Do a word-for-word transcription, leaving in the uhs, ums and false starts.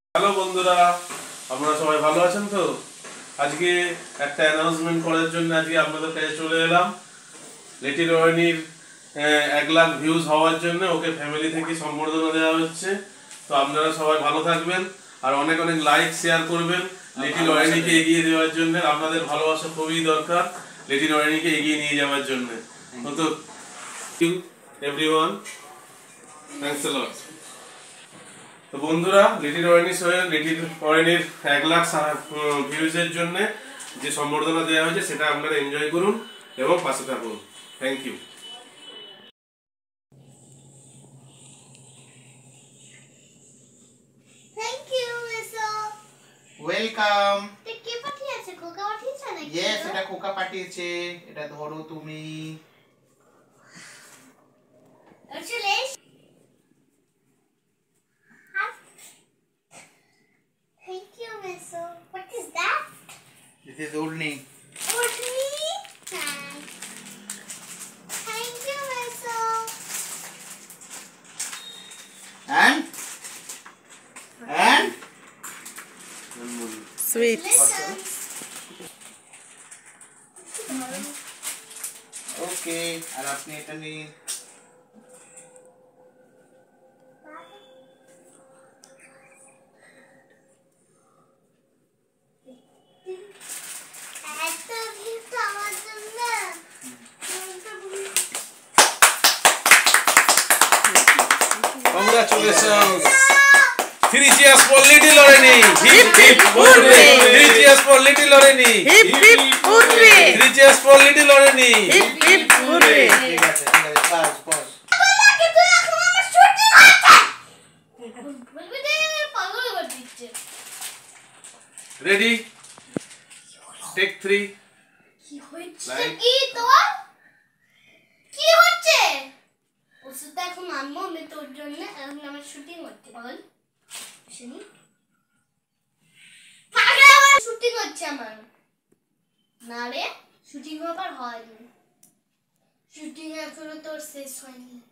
Hello বন্ধুরা, আপনারা সবাই ভালো আছেন তো? আজকে একটা অ্যানাউন্সমেন্ট করার জন্য আজকে আপনাদের কাছে চলে এলাম। লিটল অরিনির এক লাখ ভিউজ হওয়ার জন্য ওকে ফ্যামিলি থেকে সম্বর্ধনা দেওয়া হচ্ছে। তো আপনারা সবাই ভালো থাকবেন আর অনেক অনেক লাইক শেয়ার করবেন লিটল অরিনিকে এগিয়ে দেওয়ার জন্য। আপনাদের ভালোবাসা খুবই দরকার লিটল অরিনিকে এগিয়ে নিয়ে যাওয়ার জন্য। তো এভরিওয়ান, থ্যাঙ্কস আ লট। তো বন্ধুরা, লিটল অরিনি শো লিটল অরিনির এক লাখ ভিউজের জন্য যে সম্বর্ধনা দেওয়া হয়েছে সেটা আপনারা এনজয় করুন এবং পাশে থাকুন। Thank you. Thank you, Miso. Welcome. তে কে পাঠিয়েছে? কোকা পাঠিয়েছে নাকি? Yes, এটা কোকা পাঠিয়েছে। এটা ধরো তুমি। আসলে Thank you, Miso. What is that? This is Urni. Urni. Thank you, Miso. And? And? Sweet. Okay, আর আপনি এটা নিন। Congratulations. Three cheers for Little Arini. Hip hip hooray. Three cheers for Little Arini. Hip hip hooray. Three cheers for Little Arini. Hip hip hooray. ঠিক আছে, ঠিক আছে, বাস, বাস। Ready? Take three. কি হচ্ছে? Like. কি তো? কি হচ্ছে? ওষুধটা এখন আনবো আমি তোর জন্য। এখন আমার শুটিং হচ্ছে পাগল। শুনি। পাগল আমার শুটিং হচ্ছে আমার। না রে, শুটিং হবার হয়নি। শুটিং এখনো তোর শেষ হয়নি।